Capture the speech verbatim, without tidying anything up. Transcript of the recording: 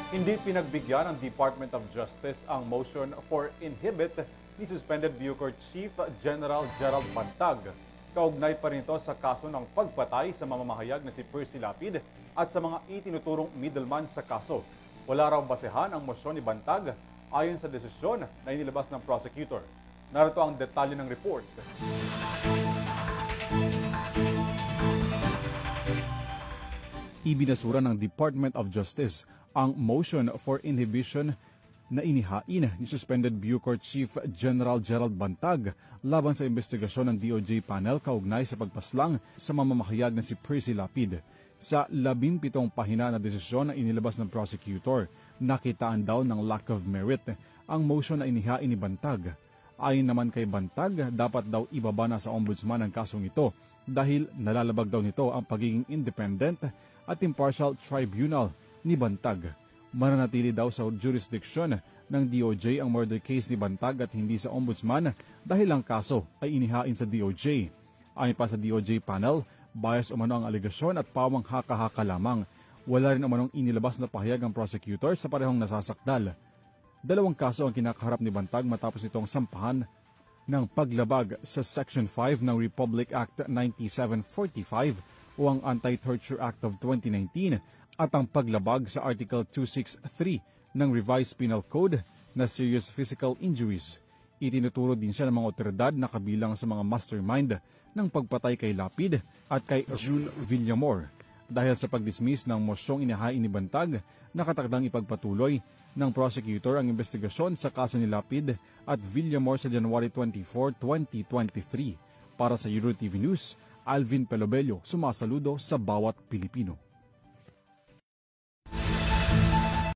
Hindi pinagbigyan ng Department of Justice ang motion for inhibit ni suspended Bucor Chief General Gerald Bantag. Kaugnay pa rin ito sa kaso ng pagpatay sa mamamahayag na si Percy Lapid at sa mga itinuturong middleman sa kaso. Wala raw basehan ang motion ni Bantag ayon sa desisyon na inilabas ng prosecutor. Narito ang detalye ng report. Ibinasura ng Department of Justice ang motion for inhibition na inihain ni suspended Bucor Chief General Gerald Bantag laban sa investigasyon ng D O J panel kaugnay sa pagpaslang sa mamamahayag na si Percy Lapid. Sa labimpitong pahina na desisyon na inilabas ng prosecutor, nakitaan daw ng lack of merit ang motion na inihain ni Bantag. Ayon naman kay Bantag, dapat daw ibaba na sa ombudsman ang kasong ito dahil nalalabag daw nito ang pagiging independent at impartial tribunal ni Bantag. Mananatili daw sa jurisdiction ng D O J ang murder case ni Bantag at hindi sa ombudsman dahil ang kaso ay inihain sa D O J. Ayon pa sa D O J panel, bias umano ang alegasyon at pawang haka-haka lamang. Wala rin umanong inilabas na pahayag ang prosecutor sa parehong nasasakdal. Dalawang kaso ang kinakaharap ni Bantag matapos itong sampahan ng paglabag sa Section five ng Republic Act ninety-seven forty-five o ang Anti-Torture Act of twenty nineteen at ang paglabag sa Article two sixty-three ng Revised Penal Code na serious physical injuries. Itinuturo din siya ng mga otoridad na kabilang sa mga mastermind ng pagpatay kay Lapid at kay June Villamor. Dahil sa pagdismiss ng mosyong inihain ni Bantag, nakatakdang ipagpatuloy ng prosecutor ang investigasyon sa kaso ni Lapid at Villamor sa January twenty-fourth, twenty twenty-three. Para sa Euro T V News, Alvin Pelobello, sumasaludo sa bawat Pilipino.